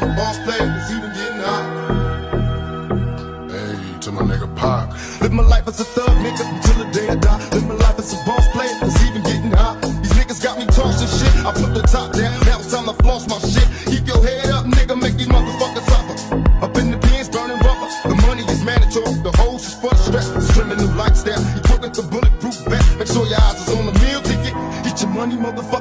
a boss player, it's even getting hot. Hey, to my nigga Pop. Live my life as a thug, nigga, until the day I die. Live my life as a boss player, it's even getting hot. These niggas got me tossing shit, I put the top down, now it's time to floss my shit. Keep your head up, nigga, make these motherfuckers suffer. Up in the pins, burning rubber, the money is mandatory, the hose is for the stress. Swimming new lifestyle, you took it the bulletproof vest. Make sure your eyes is on the meal ticket, get your money, motherfucker.